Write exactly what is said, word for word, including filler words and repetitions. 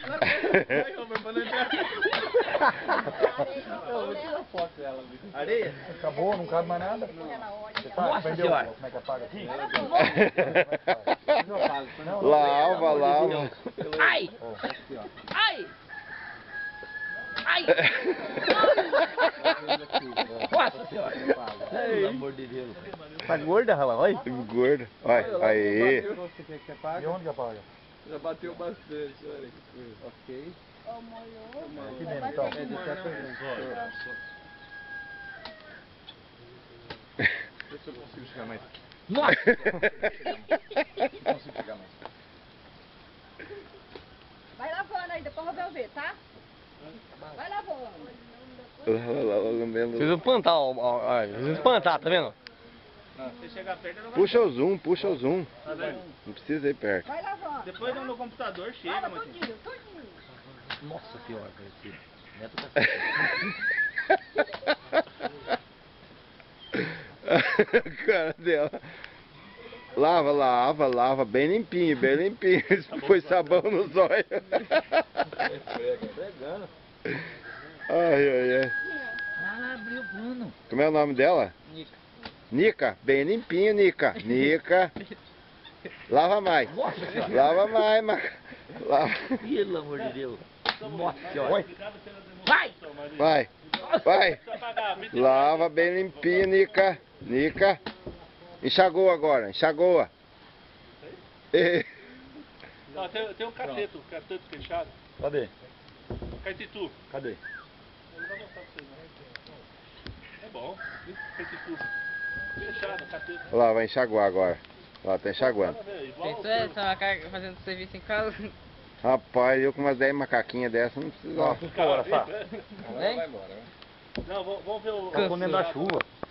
Vai, Robert, pra não entrar. Eu vou tirar foto dela. Areia? Acabou, não cabe mais nada? Você tá, Nossa aprendeu senhora. como é que apaga aqui? Lava, lava. Ai! Ai! Ai! Nossa senhora! Pelo amor de Deus. Tá gorda, Raul? Olha. Gordo. Olha, aí. Você quer que apague? E onde que apaga? Já bateu bastante, olha que coisa. Ok. Aqui mesmo, então. É de certa Deixa eu consigo chegar mais. Nossa! Não consigo chegar mais. Vai lavando aí, depois eu vou ver, tá? Vai lavando. Lava, lava, lambendo. Vocês vão plantar, ó, ó, ó, vocês vão plantar, tá vendo? Se chegar perto, não vai. Puxa o zoom, puxa o zoom. Tá vendo? Não precisa ir perto. Vai lavando. Depois no computador chega, Lava Matheus. tudinho, tudinho. Nossa senhora, parecido. Neto tá Cara dela. Lava, lava, lava, bem limpinho, bem limpinho. Foi sabão no zóio. Pregando. Ai, ai, ai. Ah, abriu o pano. Como é o nome dela? Nica. Nica, bem limpinho, Nica. Nica. Lava mais. Nossa senhora. Lava mais, Maca. Lava. Pelo amor de Deus. Nossa senhora. Vai! Vai, vai. Lava bem limpinho, Nica. Nica. Enxagou agora, enxagou. E... Ó, tem, tem um cateto, cateto fechado. Cadê? Caetitu. Cadê? Eu não vou mostrar pra vocês não. É bom. Caetitu. Fechado, cateto. Olha lá, vai enxaguar agora. Olha lá, tá enxaguando. Igual Pensou essa macaca fazendo serviço em casa? Rapaz, eu com umas dez macaquinhas dessas não preciso. Ó. Fora, tá? Não, vamos vamos ver o... Tá comendo a chuva.